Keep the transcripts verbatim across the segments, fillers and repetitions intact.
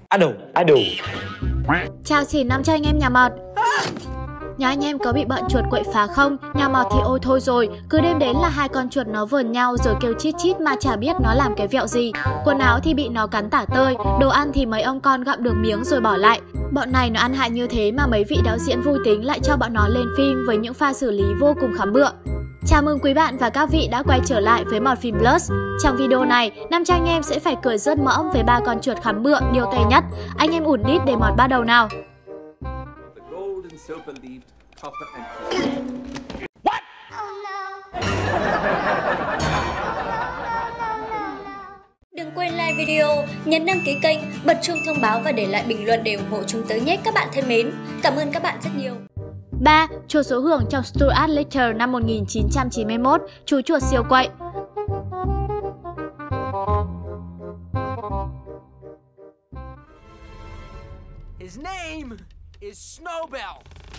Ado, ado. Chào xin năm cho anh em nhà mọt. Nhà anh em có bị bọn chuột quậy phá không? Nhà mọt thì ôi thôi rồi, cứ đêm đến là hai con chuột nó vờn nhau rồi kêu chít chít mà chả biết nó làm cái vẹo gì. Quần áo thì bị nó cắn tả tơi, đồ ăn thì mấy ông con gặm được miếng rồi bỏ lại. Bọn này nó ăn hại như thế mà mấy vị đạo diễn vui tính lại cho bọn nó lên phim với những pha xử lý vô cùng khắm bựa. Chào mừng quý bạn và các vị đã quay trở lại với Mọt Phim Plus. Trong video này, năm cho anh em sẽ phải cười rớt mõm với ba con chuột khắm bựa điều tệ nhất. Anh em ủn đít để Mọt bắt đầu nào. What? Đừng quên like video, nhấn đăng ký kênh, bật chuông thông báo và để lại bình luận để ủng hộ chúng tớ nhé các bạn thân mến. Cảm ơn các bạn rất nhiều. ba. Chuột số hưởng trong Stuart Little năm một nghìn chín trăm chín mươi mốt, chú chuột siêu quậy. His name is Snowbell.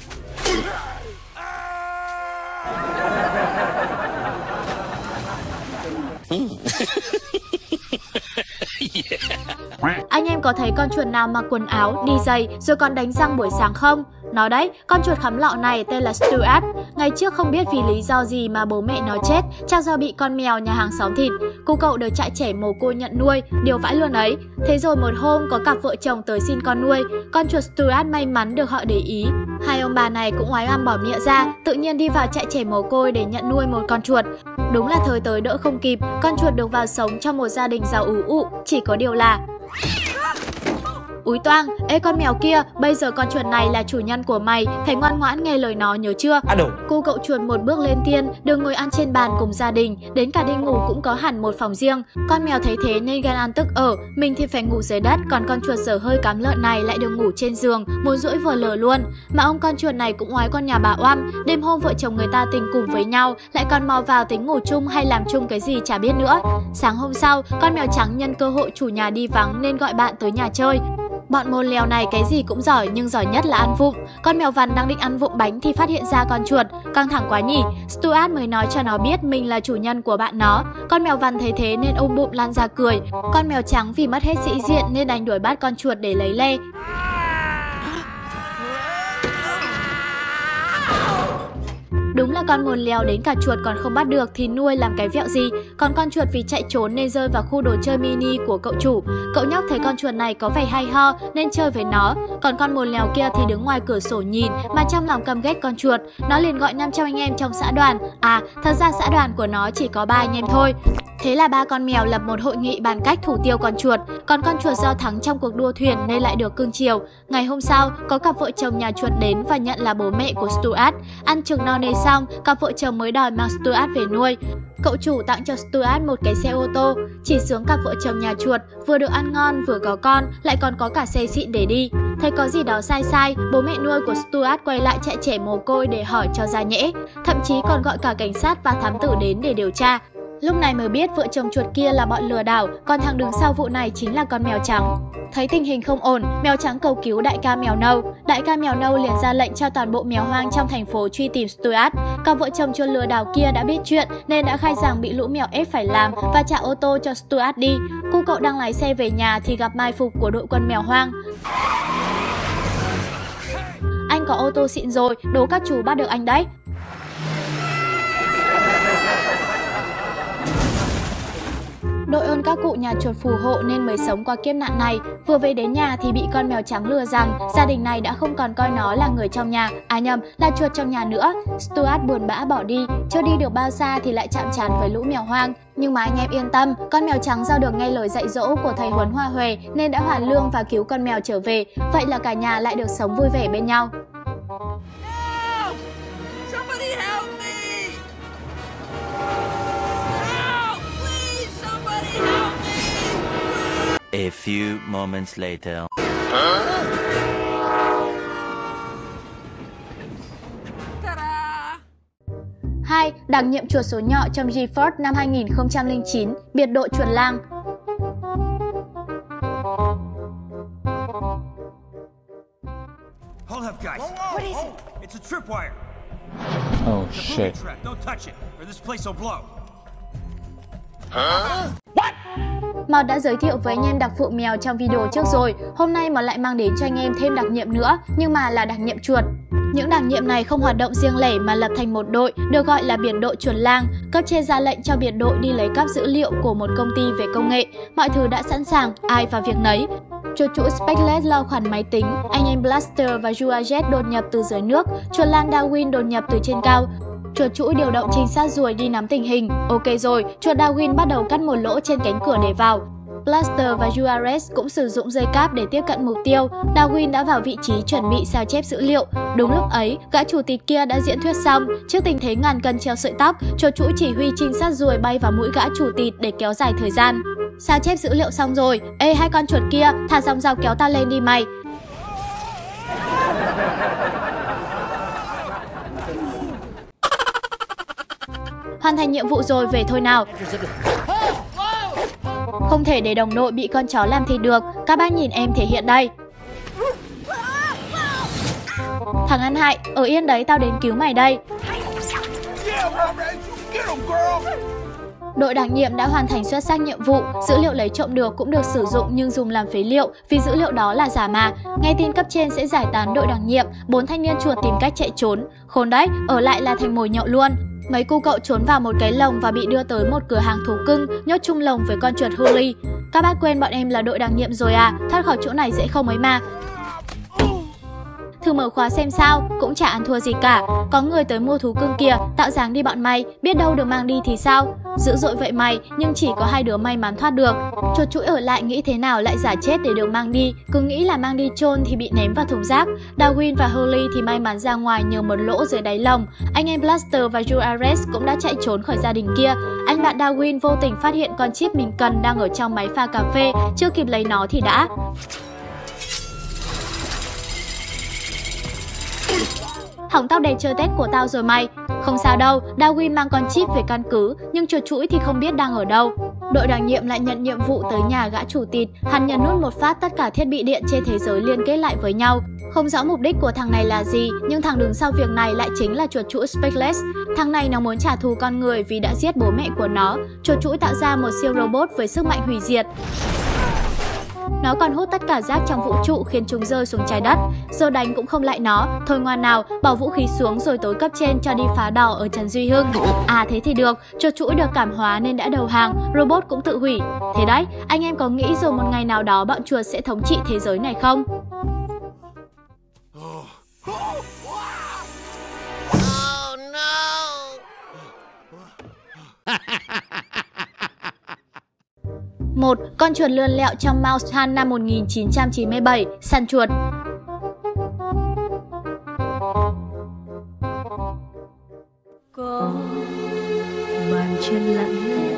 Anh em có thấy con chuột nào mặc quần áo, đi giày rồi còn đánh răng buổi sáng không? Nó đấy, con chuột khắm lọ này tên là Stuart. Ngày trước không biết vì lý do gì mà bố mẹ nó chết, chắc do bị con mèo nhà hàng xóm thịt. Cô cậu được trại trẻ mồ côi nhận nuôi, điều vãi luôn ấy. Thế rồi một hôm có cặp vợ chồng tới xin con nuôi, con chuột Stuart may mắn được họ để ý. Hai ông bà này cũng oái oăm bỏ mịa ra, tự nhiên đi vào trại trẻ mồ côi để nhận nuôi một con chuột. Đúng là thời tới đỡ không kịp, con chuột được vào sống trong một gia đình giàu ủ ụ, chỉ có điều là úi toang, ê con mèo kia, bây giờ con chuột này là chủ nhân của mày, phải ngoan ngoãn nghe lời nó nhớ chưa? À, cô cậu chuột một bước lên tiên, đừng ngồi ăn trên bàn cùng gia đình, đến cả đi ngủ cũng có hẳn một phòng riêng. Con mèo thấy thế nên ghen ăn tức ở, mình thì phải ngủ dưới đất, còn con chuột dở hơi cám lợn này lại được ngủ trên giường, muốn duỗi vờ lờ luôn. Mà ông con chuột này cũng oái con nhà bà oăm, đêm hôm vợ chồng người ta tình cùng với nhau, lại còn mò vào tính ngủ chung hay làm chung cái gì chả biết nữa. Sáng hôm sau, con mèo trắng nhân cơ hội chủ nhà đi vắng nên gọi bạn tới nhà chơi. Bọn môn lèo này cái gì cũng giỏi nhưng giỏi nhất là ăn vụng. Con mèo vằn đang định ăn vụng bánh thì phát hiện ra con chuột. Căng thẳng quá nhỉ, Stuart mới nói cho nó biết mình là chủ nhân của bạn nó. Con mèo vằn thấy thế nên ôm bụng lan ra cười. Con mèo trắng vì mất hết sĩ diện nên đành đuổi bắt con chuột để lấy le. Đúng là con mồn lèo đến cả chuột còn không bắt được thì nuôi làm cái vẹo gì. Còn con chuột vì chạy trốn nên rơi vào khu đồ chơi mini của cậu chủ. Cậu nhóc thấy con chuột này có vẻ hay ho nên chơi với nó. Còn con mồn lèo kia thì đứng ngoài cửa sổ nhìn mà trong lòng căm ghét con chuột. Nó liền gọi năm trăm anh em trong xã đoàn. À, thật ra xã đoàn của nó chỉ có ba anh em thôi. Thế là ba con mèo lập một hội nghị bàn cách thủ tiêu con chuột. Còn con chuột do thắng trong cuộc đua thuyền nên lại được cưng chiều. Ngày hôm sau, có cặp vợ chồng nhà chuột đến và nhận là bố mẹ của Stuart. Ăn trực no nê xong, cặp vợ chồng mới đòi mang Stuart về nuôi. Cậu chủ tặng cho Stuart một cái xe ô tô. Chỉ sướng cặp vợ chồng nhà chuột, vừa được ăn ngon vừa có con, lại còn có cả xe xịn để đi. Thấy có gì đó sai sai, bố mẹ nuôi của Stuart quay lại trại trẻ mồ côi để hỏi cho ra nhẽ. Thậm chí còn gọi cả cảnh sát và thám tử đến để điều tra. Lúc này mới biết vợ chồng chuột kia là bọn lừa đảo, còn thằng đứng sau vụ này chính là con mèo trắng. Thấy tình hình không ổn, mèo trắng cầu cứu đại ca mèo nâu. Đại ca mèo nâu liền ra lệnh cho toàn bộ mèo hoang trong thành phố truy tìm Stuart. Cặp vợ chồng chuột lừa đảo kia đã biết chuyện nên đã khai rằng bị lũ mèo ép phải làm và trả ô tô cho Stuart đi. Cô cậu đang lái xe về nhà thì gặp mai phục của đội quân mèo hoang. Anh có ô tô xịn rồi, đố các chú bắt được anh đấy. Đội ơn các cụ nhà chuột phù hộ nên mới sống qua kiếp nạn này. Vừa về đến nhà thì bị con mèo trắng lừa rằng gia đình này đã không còn coi nó là người trong nhà, à nhầm, là chuột trong nhà nữa. Stuart buồn bã bỏ đi, chưa đi được bao xa thì lại chạm trán với lũ mèo hoang. Nhưng mà anh em yên tâm, con mèo trắng do được nghe lời dạy dỗ của thầy huấn Hoa Huệ nên đã hoàn lương và cứu con mèo trở về. Vậy là cả nhà lại được sống vui vẻ bên nhau. A few moments later. hai. Đảm nhiệm chuột số nhọ trong GeForce năm hai nghìn không trăm lẻ chín, biệt đội chuột lang. Hold up, guys. What is it? It's a tripwire. Oh shit. Don't touch it, or this place will blow. Huh? What? Mọt đã giới thiệu với anh em đặc phụ mèo trong video trước rồi. Hôm nay Mọt lại mang đến cho anh em thêm đặc nhiệm nữa, nhưng mà là đặc nhiệm chuột. Những đặc nhiệm này không hoạt động riêng lẻ mà lập thành một đội, được gọi là biệt đội chuột lang. Cấp trên ra lệnh cho biệt đội đi lấy cắp dữ liệu của một công ty về công nghệ. Mọi thứ đã sẵn sàng, ai vào việc nấy. Chuột chủ Speckless lo khoản máy tính, anh em Blaster và Juajet đột nhập từ dưới nước, chuột lang Darwin đột nhập từ trên cao. Chuột chủ điều động trinh sát ruồi đi nắm tình hình. Ok rồi, chuột Darwin bắt đầu cắt một lỗ trên cánh cửa để vào. Blaster và Juarez cũng sử dụng dây cáp để tiếp cận mục tiêu. Darwin đã vào vị trí chuẩn bị sao chép dữ liệu. Đúng lúc ấy, gã chủ tịch kia đã diễn thuyết xong. Trước tình thế ngàn cân treo sợi tóc, chuột chủ chỉ huy trinh sát ruồi bay vào mũi gã chủ tịch để kéo dài thời gian. Sao chép dữ liệu xong rồi. Ê hai con chuột kia, thả dòng dao kéo ta lên đi mày. Hoàn thành nhiệm vụ rồi, về thôi nào. Không thể để đồng đội bị con chó làm thịt được. Các bác nhìn em thể hiện đây. Thằng ăn hại, ở yên đấy, tao đến cứu mày đây. Đội đặc nhiệm đã hoàn thành xuất sắc nhiệm vụ. Dữ liệu lấy trộm được cũng được sử dụng nhưng dùng làm phế liệu, vì dữ liệu đó là giả mà. Nghe tin cấp trên sẽ giải tán đội đặc nhiệm, bốn thanh niên chuột tìm cách chạy trốn. Khốn đấy, ở lại là thành mồi nhậu luôn. Mấy cu cậu trốn vào một cái lồng và bị đưa tới một cửa hàng thú cưng, nhốt chung lồng với con chuột Holly. Các bác quên bọn em là đội đặc nhiệm rồi à, thoát khỏi chỗ này dễ không ấy mà. Thử mở khóa xem sao, cũng chả ăn thua gì cả. Có người tới mua thú cưng kìa, tạo dáng đi bọn mày, biết đâu được mang đi thì sao. Dữ dội vậy mày, nhưng chỉ có hai đứa may mắn thoát được. Chuột chuỗi ở lại nghĩ thế nào lại giả chết để được mang đi, cứ nghĩ là mang đi chôn thì bị ném vào thùng rác. Darwin và Holly thì may mắn ra ngoài nhờ một lỗ dưới đáy lồng. Anh em Blaster và Juarez cũng đã chạy trốn khỏi gia đình kia. Anh bạn Darwin vô tình phát hiện con chip mình cần đang ở trong máy pha cà phê, chưa kịp lấy nó thì đã... Hỏng tóc đẹp chơi Tết của tao rồi mày. Không sao đâu, Darwin mang con chip về căn cứ, nhưng chuột chuỗi thì không biết đang ở đâu. Đội đặc nhiệm lại nhận nhiệm vụ tới nhà gã chủ tịt. Hắn nhấn nút một phát, tất cả thiết bị điện trên thế giới liên kết lại với nhau. Không rõ mục đích của thằng này là gì, nhưng thằng đứng sau việc này lại chính là chuột chuỗi Speckless. Thằng này nó muốn trả thù con người vì đã giết bố mẹ của nó. Chuột chuỗi tạo ra một siêu robot với sức mạnh hủy diệt. Nó còn hút tất cả rác trong vũ trụ khiến chúng rơi xuống trái đất. Giờ đánh cũng không lại nó. Thôi ngoan nào, bỏ vũ khí xuống rồi tối cấp trên cho đi phá đỏ ở Trần Duy Hưng. À thế thì được, chuột chuỗi được cảm hóa nên đã đầu hàng, robot cũng tự hủy. Thế đấy, anh em có nghĩ rồi một ngày nào đó bọn chuột sẽ thống trị thế giới này không? Oh no! một. Con chuột lươn lẹo trong Mouse Hunt năm một nghìn chín trăm chín mươi bảy, săn chuột. Có màn trên lặng lẽ.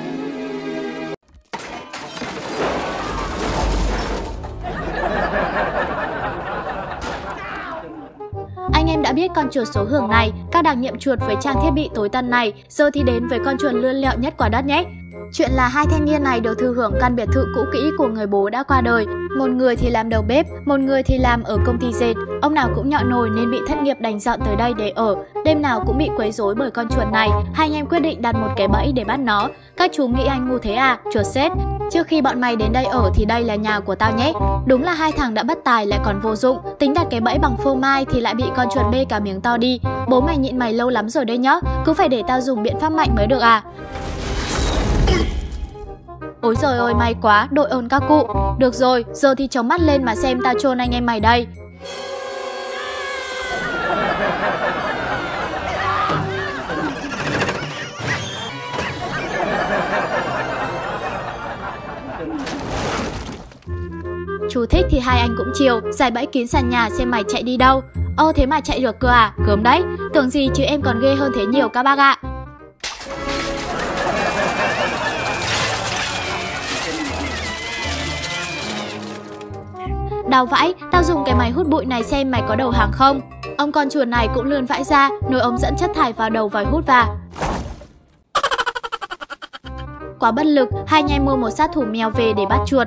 Anh em đã biết con chuột số hưởng này, các đặc nhiệm chuột với trang thiết bị tối tân này, giờ thì đến với con chuột lươn lẹo nhất quả đất nhé. Chuyện là hai thanh niên này được thừa hưởng căn biệt thự cũ kỹ của người bố đã qua đời. Một người thì làm đầu bếp, một người thì làm ở công ty dệt. Ông nào cũng nhọ nồi nên bị thất nghiệp đành dọn tới đây để ở. Đêm nào cũng bị quấy rối bởi con chuột này. Hai anh em quyết định đặt một cái bẫy để bắt nó. Các chú nghĩ anh ngu thế à? Chuột sét. Trước khi bọn mày đến đây ở thì đây là nhà của tao nhé. Đúng là hai thằng đã bất tài lại còn vô dụng. Tính đặt cái bẫy bằng phô mai thì lại bị con chuột bê cả miếng to đi. Bố mày nhịn mày lâu lắm rồi đấy nhá. Cứ phải để tao dùng biện pháp mạnh mới được à? Ôi giời ơi, may quá, đội ơn các cụ. Được rồi, giờ thì chống mắt lên mà xem tao chôn anh em mày đây. Chú thích thì hai anh cũng chiều, giải bẫy kín sàn nhà xem mày chạy đi đâu. Ơ thế mà chạy được cơ à, gớm đấy. Tưởng gì chứ em còn ghê hơn thế nhiều các bác ạ. Đau vãi, tao dùng cái máy hút bụi này xem mày có đầu hàng không. Ông con chuột này cũng lươn vãi ra, nồi ống dẫn chất thải vào đầu vòi hút vào. Quá bất lực, hai anh em mua một sát thủ mèo về để bắt chuột.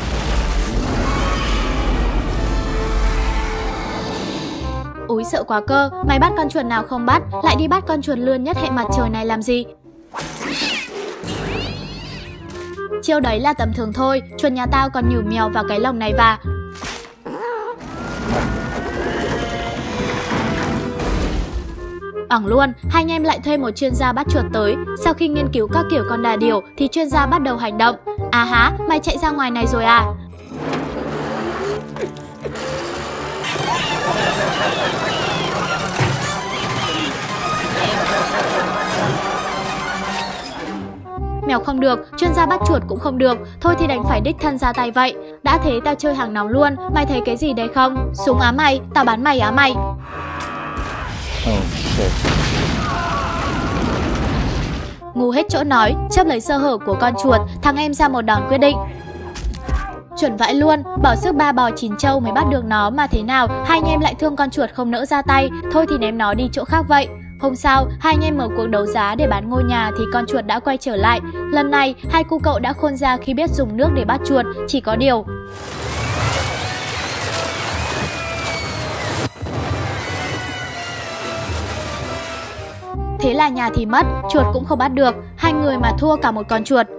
Úi sợ quá cơ, mày bắt con chuột nào không bắt, lại đi bắt con chuột lươn nhất hệ mặt trời này làm gì? chiêu đấy là tầm thường thôi, chuột nhà tao còn nhử mèo vào cái lồng này và... Ỏng luôn, hai anh em lại thuê một chuyên gia bắt chuột tới. Sau khi nghiên cứu các kiểu con đà điểu thì chuyên gia bắt đầu hành động. À há, mày chạy ra ngoài này rồi à? Mèo không được, chuyên gia bắt chuột cũng không được. Thôi thì đành phải đích thân ra tay vậy. Đã thế tao chơi hàng nóng luôn. Mày thấy cái gì đấy không? Súng á mày, tao bắn mày á mày. Oh shit. Ngu hết chỗ nói, chấp lấy sơ hở của con chuột, thằng em ra một đòn quyết định. Chuẩn vãi luôn, bỏ sức ba bò chín trâu mới bắt được nó mà thế nào, hai anh em lại thương con chuột không nỡ ra tay, thôi thì ném nó đi chỗ khác vậy. Hôm sau, hai anh em mở cuộc đấu giá để bán ngôi nhà thì con chuột đã quay trở lại. Lần này, hai cu cậu đã khôn ra khi biết dùng nước để bắt chuột, chỉ có điều... Thế là nhà thì mất, chuột cũng không bắt được, hai người mà thua cả một con chuột.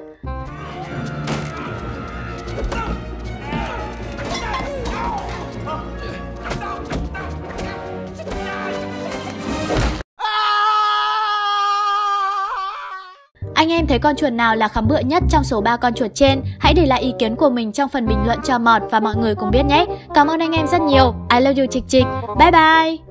Anh em thấy con chuột nào là khắm bựa nhất trong số ba con chuột trên? Hãy để lại ý kiến của mình trong phần bình luận cho Mọt và mọi người cùng biết nhé. Cảm ơn anh em rất nhiều. I love you Trịch Trịch. Bye bye.